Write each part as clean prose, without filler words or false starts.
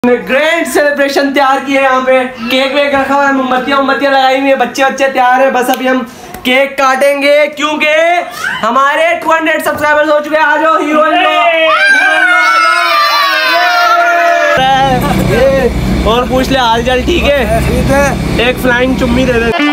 Grand celebration तैयार किए हैं। यहाँ पे केक वेक रखा हुआ है, मोमबत्तियां लगाई हुई है, बच्चे तैयार है। बस अभी हम केक काटेंगे क्योंकि हमारे 200 सब्सक्राइबर्स हो चुके हैं। आ जाओ हीरो और पूछ ले हाल चाल। ठीक है, ठीक है। एक फ्लाइंग चुम्मी दे दे।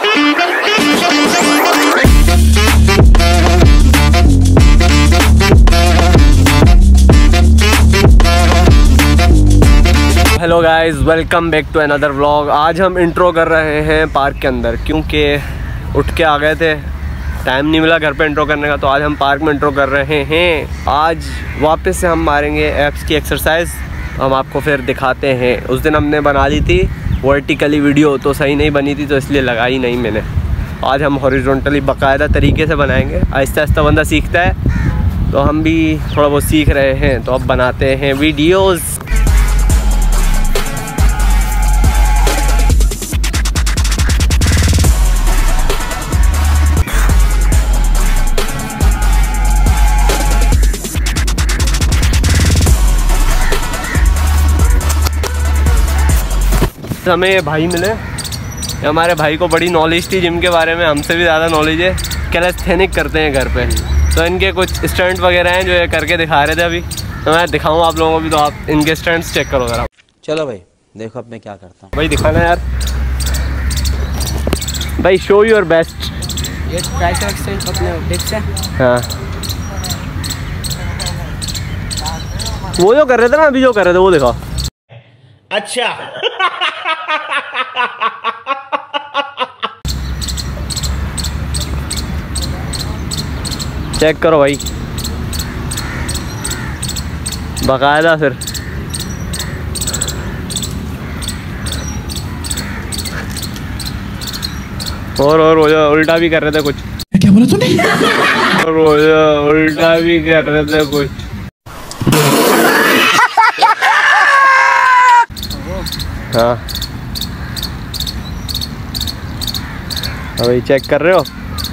Hello guys, welcome back to another vlog. आज हम इंट्रो कर रहे हैं पार्क के अंदर क्योंकि उठ के आ गए थे, टाइम नहीं मिला घर पे इंट्रो करने का, तो आज हम पार्क में इंट्रो कर रहे हैं। आज वापस से हम मारेंगे एब्स की एक्सरसाइज, हम आपको फिर दिखाते हैं। उस दिन हमने बना ली थी वर्टिकली वीडियो, तो सही नहीं बनी थी तो इसलिए लगाई नहीं मैंने। आज हम हॉरिजॉन्टली बाकायदा तरीके से बनाएंगे। आहिस्ता आहिस्ता बंदा सीखता है, तो हम भी थोड़ा बहुत सीख रहे हैं, तो अब बनाते हैं वीडियोज़। हमें ये भाई मिले, हमारे भाई को बड़ी नॉलेज थी जिम के बारे में, हमसे भी ज़्यादा नॉलेज है। कैलिस्थेनिक करते हैं घर पे, तो इनके कुछ स्टंट वगैरह हैं जो ये करके दिखा रहे थे अभी, तो मैं दिखाऊँ आप लोगों को भी, तो आप इनके स्टंट्स चेक करो ज़रा। चलो भाई देखो अब मैं क्या करता हूँ। भाई दिखाना यार, भाई शो योर बेस्ट। ये ट्राइसेप एक्सटेंशन अपने देख से। हाँ, वो जो कर रहे थे ना अभी, जो कर रहे थे वो दिखाओ। अच्छा चेक करो भाई बाकायदा। फिर और वो जो उल्टा भी कर रहे थे कुछ। क्या बोला तूने? और वो जो उल्टा भी कर रहे थे कुछ। हाँ अभी चेक कर रहे हो।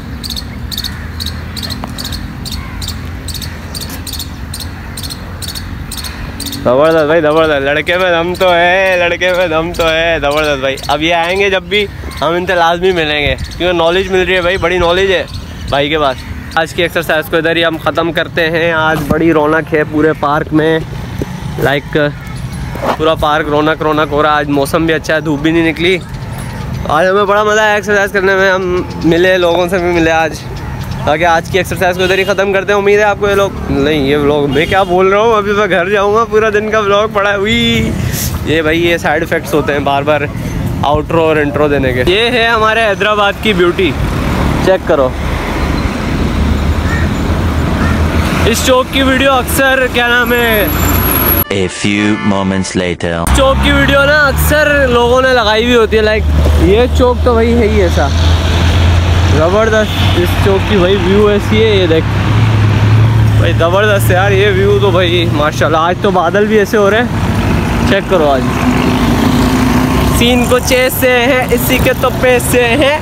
जबरदस्त भाई, जबरदस्त। लड़के में दम तो है, लड़के में दम तो है, जबरदस्त भाई। अब ये आएंगे जब भी, हम इनसे लाजमी मिलेंगे क्योंकि नॉलेज मिल रही है भाई, बड़ी नॉलेज है भाई के पास। आज की एक्सरसाइज को इधर ही हम ख़त्म करते हैं। आज बड़ी रौनक है पूरे पार्क में, लाइक पूरा पार्क रौनक रौनक हो रहा है। आज मौसम भी अच्छा है, धूप भी नहीं निकली। आज हमें बड़ा मज़ा आया एक्सरसाइज करने में, हम मिले, लोगों से भी मिले आज, ताकि आज की एक्सरसाइज को इधर ही ख़त्म करते हैं। उम्मीद है आपको ये लोग, नहीं ये व्लॉग मैं क्या बोल रहा हूँ, अभी मैं घर जाऊँगा, पूरा दिन का व्लॉग पड़ा हुई। ये भाई ये साइड इफ़ेक्ट्स होते हैं बार बार आउट्रो और इंट्रो देने के। ये है हमारे हैदराबाद की ब्यूटी, चेक करो। इस चौक की वीडियो अक्सर, क्या नाम है, A few moments later. चौक की वीडियो ना अक्सर लोगों ने लगाई हुई होती है। लाइक ये चौक तो भाई है ही ऐसा ज़बरदस्त। इस चौक की भाई व्यू ऐसी है, ये देख भाई ज़बरदस्त यार ये व्यू तो भाई माशाल्लाह। आज तो बादल भी ऐसे हो रहे हैं, चेक करो। आज सीन कुछ ऐसे हैं, इसी के तो पैसे हैं।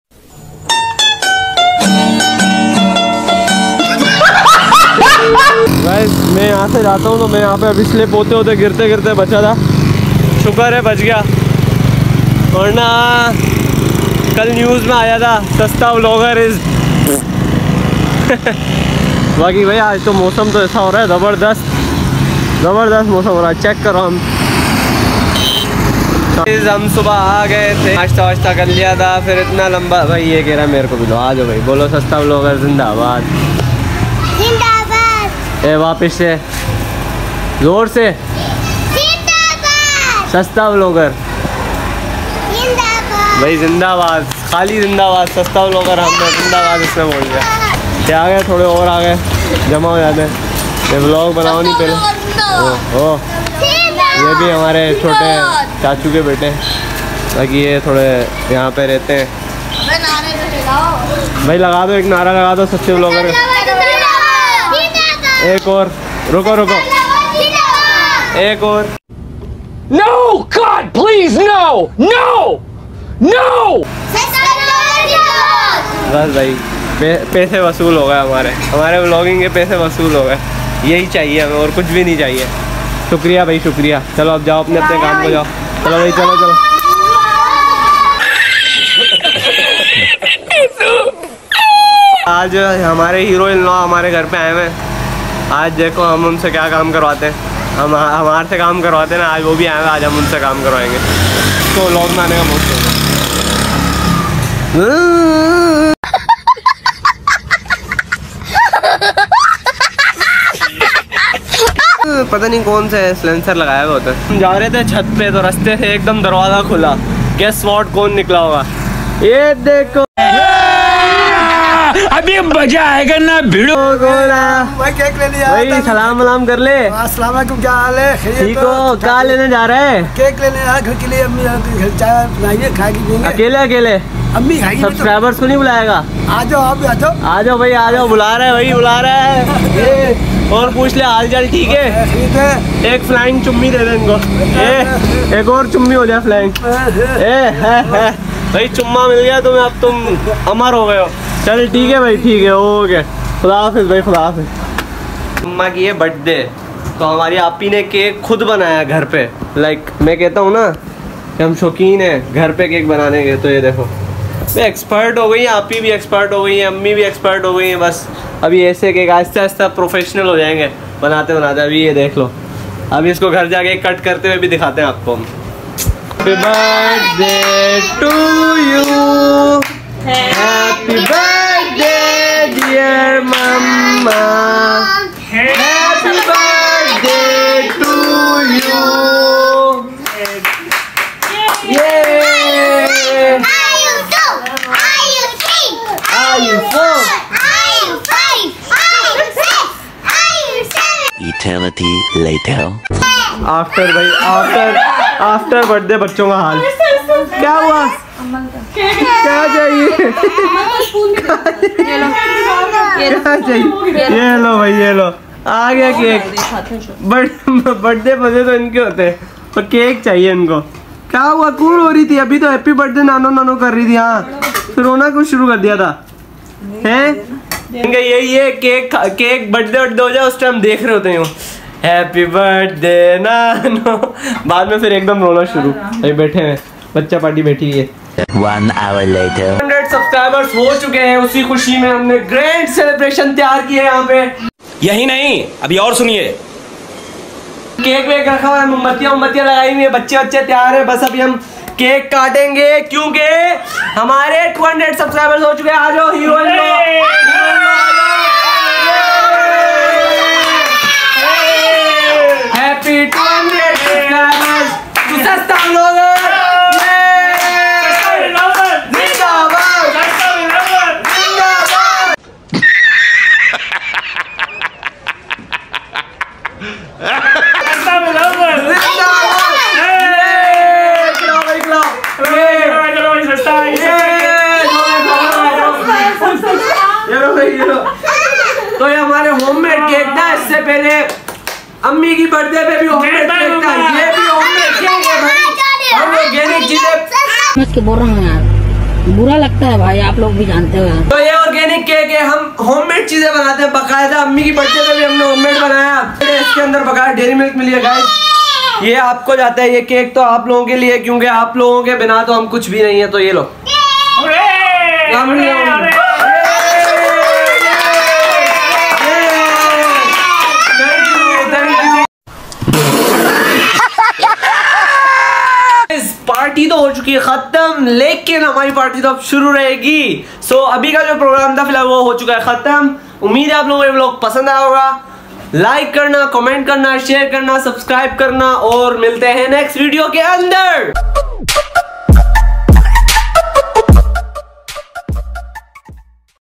गाइस मैं यहाँ से जाता हूँ, तो मैं यहाँ पे अभी स्लिप होते होते गिरते गिरते बचा था, शुक्र है बच गया, वरना कल न्यूज़ में आया था सस्ता व्लॉगर इज। बाकी भाई आज तो मौसम तो ऐसा हो रहा है, ज़बरदस्त ज़बरदस्त मौसम हो रहा है। चेक करो, हम सुबह आ गए थे, नाश्ता वाश्ता कर लिया था, फिर इतना लंबा भाई ये कह रहा है मेरे को भी लो, आ जाओ भाई, बोलो सस्ता व्लॉगर जिंदाबाद जिंदाबाद। ए वापिस से जोर से, जिंदाबाद। सस्ता व्लॉगर जिंदाबाद भाई, जिंदाबाद, खाली जिंदाबाद। सस्ता व्लॉगर हमने जिंदाबाद इसमें बोल दिया। ये आ गए, थोड़े और आ गए, जमा हो जाते हैं। ये व्लॉग बनाओ नहीं पहले। ओ ये भी हमारे छोटे चाचू के बेटे, बाकी ये थोड़े यहाँ पे रहते हैं भाई। लगा दो एक नारा, लगा दो सच्चे व्लॉगर। एक और, रुको रुको, एक और। No, God, please, no, no, no. बस भाई पैसे वसूल हो गए हमारे व्लॉगिंग के पैसे वसूल हो गए। यही चाहिए हमें, और कुछ भी नहीं चाहिए। शुक्रिया भाई शुक्रिया। चलो अब जाओ अपने अपने काम को जाओ। चलो भाई चलो चलो। आज हमारे हीरो इन लॉ हमारे घर पे आए हुए हैं। आज देखो हम उनसे क्या काम करवाते हैं। हम हमारे से काम करवाते हैं ना, आज वो भी आए हुए, आज हम उनसे काम करवाएंगे। तो व्लॉग बनाने का मौका पता नहीं कौन सा सिलेंसर लगाया हुआ होता है। हम जा रहे थे छत पे तो रास्ते से एकदम दरवाजा खुला। गेस व्हाट कौन निकला होगा? ये देखो अभी मजा आएगा ना भिड़ो। मैं केक लेने आया भाई सलाम वलाम कर ले। अस्सलाम वालेकुम, क्या हाल है? ठीक हो? क्या लेने जा रहे हैं? केक लेने आया घर के लिए। अम्मी घर चाय बनाइए, खाएगी पिएंगे। अकेले अकेले? अम्मी खाएगी। सब्सक्राइबर्स को नहीं बुलाएगा? आ जाओ आप भी आ जाओ। आ जाओ भाई आ जाओ, बुला रहा है भाई बुला रहा है। और पूछ ले हाल चाल ठीक है? ठीक है। एक फ्लाइंग चुम्मी दे दे इनको। एक और चुम्मी हो जाए फ्लाइंग। है भाई चुम्मा मिल गया तुम्हें, अब तुम अमर हो गए हो। चल ठीक है भाई ठीक है ओके। खुदा हाफिज भाई खुदा हाफिज। अम्मा की है बर्थडे तो हमारी आपी ने केक खुद बनाया घर पे। लाइक मैं कहता हूँ ना कि हम शौकीन हैं घर पे केक बनाने के। तो ये देखो मैं एक्सपर्ट हो गई, आपी भी एक्सपर्ट हो गई है, अम्मी भी एक्सपर्ट हो गई हैं। बस अभी ऐसे केक आहिस्ता आहिस्ता प्रोफेशनल हो जाएंगे बनाते बनाते। अभी ये देख लो, अभी इसको घर जाके कट करते हुए भी दिखाते हैं आपको हम। Happy birthday to you, happy birthday dear mama, happy birthday to you, yeah. Are you four? Eternity later. After birthday बच्चों का हाल क्या हुआ? क्या चाहिए? क्या चाहिए? ये लो भाई ये लो आ गया केक। बर्थडे बर्थडे तो इनके होते हैं पर केक चाहिए इनको। क्या हुआ? कूल हो रही थी अभी तो हैप्पी बर्थडे नानो नानो कर रही थी। हाँ फिर रोना कुछ शुरू कर दिया था हैं? यही है केक बर्थडे हो जाए उस टाइम देख रहे होते हैं हैप्पी बर्थडे नानो, बाद में फिर एकदम रोना शुरू। अभी बैठे हैं बच्चा पार्टी बैठी है। 1 hour later. 100 सब्सक्राइबर्स हो चुके हैं, उसी खुशी में हमने ग्रैंड सेलिब्रेशन तैयार किया है यहाँ पे। यही नहीं अभी और सुनिए। केक वेक रखा हुआ है, मोमबत्तियां लगाई हुई है, बच्चे तैयार है। बस अभी हम केक काटेंगे क्योंकि हमारे 200 सब्सक्राइबर्स हो चुके हैं। आ जाओ हीरो हैप्पी 200 सब्सक्राइबर्स। सस्ता लोग तो ये हमारे होममेड केक था। इससे पहले अम्मी की बर्थडे पे भी होममेड केक था, ये भी होममेड केक है भाई। हम ऑर्गेनिक चीजें मत के बोल रहा हूँ यार, बुरा लगता है भाई, आप लोग भी जानते हो यार। तो ये ऑर्गेनिक केक है, हम होममेड चीजें बनाते हैं बकायदा। अम्मी की बर्थडे पे भी हमने होममेड बनाया। इसके अंदर बकायदा डेयरी मिल्क मिली है गाइस। ये आपको जाता है ये केक तो आप लोगों के लिए, क्योंकि आप लोगों के बिना तो हम कुछ भी नहीं है। तो ये लो पार्टी तो हो चुकी है खत्म, लेकिन हमारी पार्टी तो अब शुरू रहेगी। सो अभी का जो प्रोग्राम था फिलहाल वो हो चुका है खत्म। उम्मीद है आप लोगों को ये व्लॉग पसंद आया होगा। लाइक करना, कमेंट करना, शेयर करना, सब्सक्राइब करना और मिलते हैं नेक्स्ट वीडियो के अंदर।